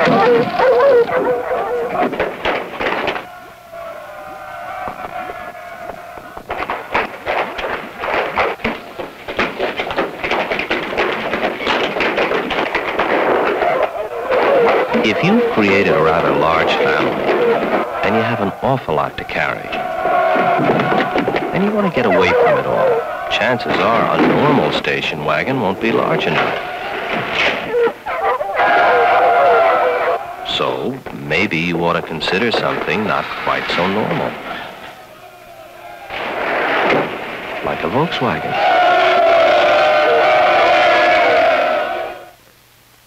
If you've created a rather large family, and you have an awful lot to carry, and you want to get away from it all, chances are a normal station wagon won't be large enough. So maybe you ought to consider something not quite so normal, like a Volkswagen.